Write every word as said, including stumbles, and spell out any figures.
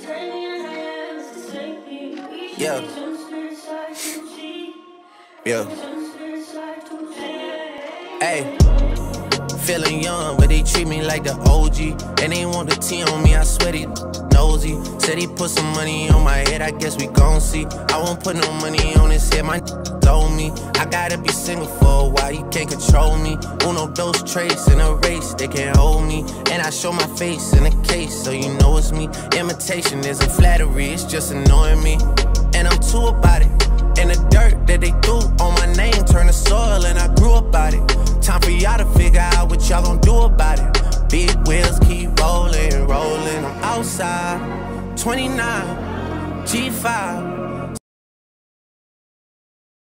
Yeah. Yeah. Hey. Feeling young, but they treat me like the O G. And they want the T on me, I swear they nosy. Said he put some money on my head, I guess we gon' see. I won't put no money on his head, my told me I gotta be single for a while, he can't control me. Uno, those traits in a race, they can't hold me. And I show my face in a case, so you know it's me. Imitation isn't flattery, it's just annoying me. And I'm too about it. And the dirt that they threw on my name turned to soil, and I grew up about it. Time for y'all to figure out what y'all gon' do about it. Big wheels keep rolling, rolling. I'm outside, twenty-nine, G five,